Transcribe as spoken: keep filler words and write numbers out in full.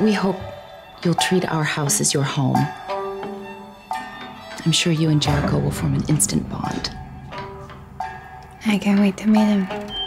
We hope you'll treat our house as your home. I'm sure you and Jericho will form an instant bond. I can't wait to meet him.